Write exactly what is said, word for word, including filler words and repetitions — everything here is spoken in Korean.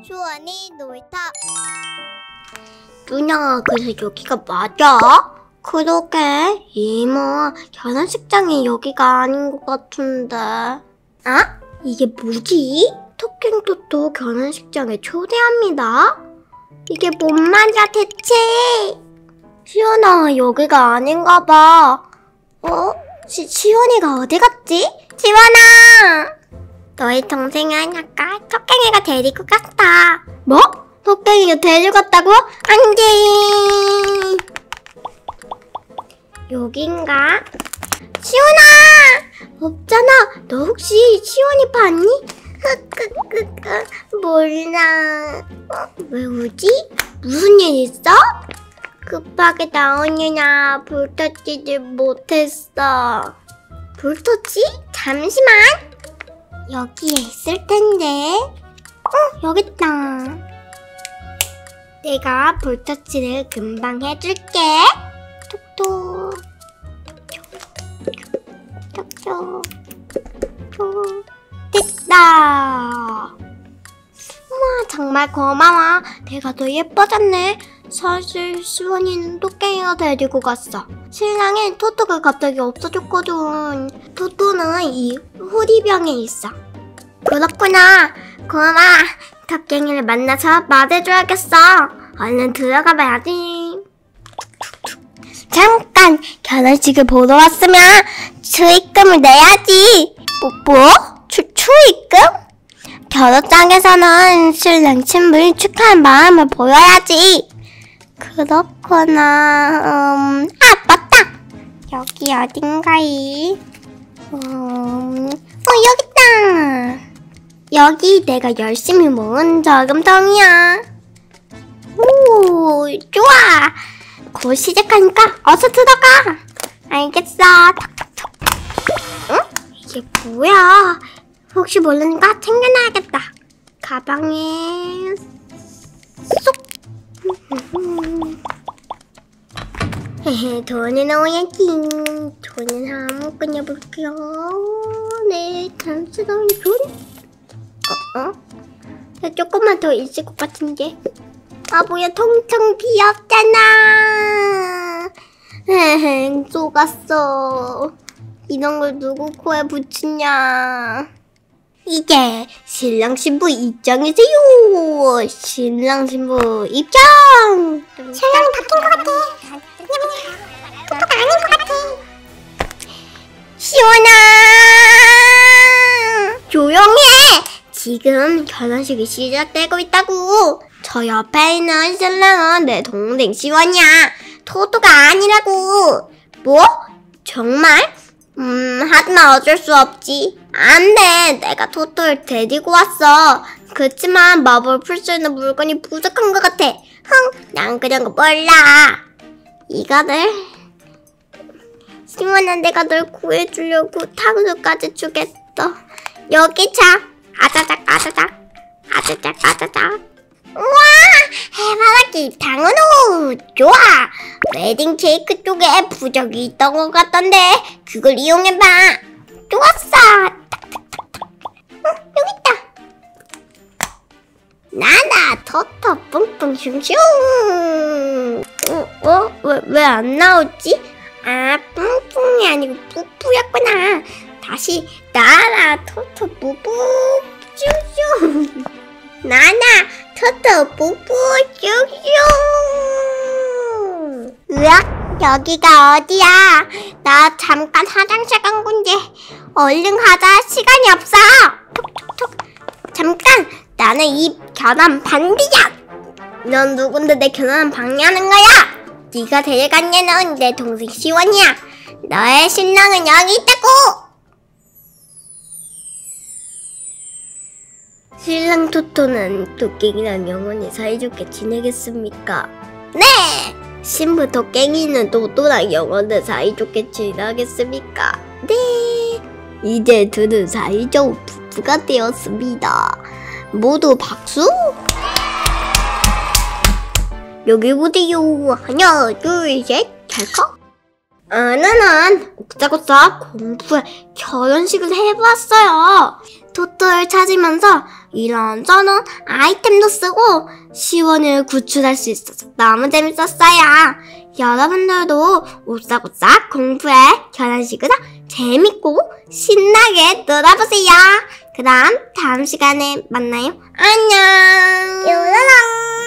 주원이 놀이터. 누나, 그래서 여기가 맞아? 그러게, 이모, 결혼식장이 여기가 아닌 것 같은데. 아? 이게 뭐지? 토킹토토 결혼식장에 초대합니다. 이게 뭔 말이야 대체? 시원아, 여기가 아닌가 봐. 어? 시, 시원이가 어디 갔지? 시원아! 너희 동생은 아까 토깽이가 데리고 갔다. 뭐? 토깽이가 데리고 갔다고? 안 돼! 여긴가? 시원아! 없잖아. 너 혹시 시원이 봤니? 흑흑흑흑 몰라. 어, 왜 오지? 무슨 일 있어? 급하게 나오느냐 불터지를 못했어. 불터지? 잠시만. 여기에 있을 텐데. 어, 여기 있다. 내가 불터치를 금방 해줄게. 톡톡 톡톡 톡. 됐다. 우와, 정말 고마워. 내가 더 예뻐졌네. 사실 시원이는 토깽이가 데리고 갔어. 신랑은 토토가 갑자기 없어졌거든. 토토는 이 호리병에 있어. 그렇구나. 고마워. 토깽이를 만나서 말해줘야겠어. 얼른 들어가 봐야지. 잠깐! 결혼식을 보러 왔으면 추익금을 내야지. 뭐? 뭐? 추, 추익금? 결혼장에서는 신랑 신부를 축하하는 마음을 보여야지. 그렇구나. 음, 아, 맞다. 여기 어딘가이? 음, 어, 여기 있다. 여기 내가 열심히 모은 저금통이야. 오, 좋아. 곧 시작하니까 어서 들어가. 알겠어. 톡톡톡. 응? 이게 뭐야? 혹시 모르니까 챙겨놔야겠다. 가방에 쏙. 헤헤, 돈을 넣어야지. 돈을 한번 꺼내볼게요. 네, 잠시만 돈. 어? 어? 야, 조금만 더 있을 것 같은데. 아, 뭐야, 통통 비었잖아. 헤헤, 속았어. 이런 걸 누구 코에 붙이냐. 이제 신랑 신부 입장이세요. 신랑 신부 입장. 신랑이 바뀐 것 같아. 토토가 아닌 것 같아. 시원아, 조용히 해. 지금 결혼식이 시작되고 있다고. 저 옆에 있는 신랑은 내 동생 시원이야. 토토가 아니라고. 뭐? 정말? 음, 하지만 어쩔 수 없지. 안 돼. 내가 토토를 데리고 왔어. 그렇지만 마법을 풀 수 있는 물건이 부족한 것 같아. 흥, 난 그런 거 몰라. 이거를 시원한 내가 널 구해주려고 탕수까지 주겠어. 여기 자. 아자작 아자작 아자작 아자작. 우와, 해바라기 당은호 좋아. 웨딩 케이크 쪽에 부적이 있던 것 같던데 그걸 이용해봐. 좋았어. 탁탁탁탁. 어, 여기 있다. 나나 토토 뿡뿡 슝슝. 어? 어? 왜, 왜 안 나오지? 아, 뿡뿡이 아니고 뿌뿌였구나. 다시 나나 토토 뿌뿌 슝슝. 나나 토토 뿌뿌 슝슝. 으악, 여기가 어디야? 나 잠깐 화장실 간 건데 얼른 가자. 시간이 없어. 톡톡톡. 잠깐, 나는 이 결혼 반디야. 넌 누군데 내 결혼 방해하는 거야? 네가 데려간 얘는 내 동생 시원이야. 너의 신랑은 여기 있다고. 신랑 토토는 토깽이랑 영원히 사이좋게 지내겠습니까? 네! 신부 토깽이는 토토랑 영원히 사이좋게 지내겠습니까? 네! 이제 둘은 사이좋은 부부가 되었습니다. 모두 박수! 여기 보세요. 하나, 둘, 셋, 찰칵! 아나는 옥자고자 공부에 결혼식을 해봤어요. 토토를 찾으면서 이런저런 아이템도 쓰고 시원을 구출할 수 있어서 너무 재밌었어요. 여러분들도 오싹오싹 공부해 결혼식으로 재밌고 신나게 놀아보세요. 그럼 다음 시간에 만나요. 안녕. 요로롱.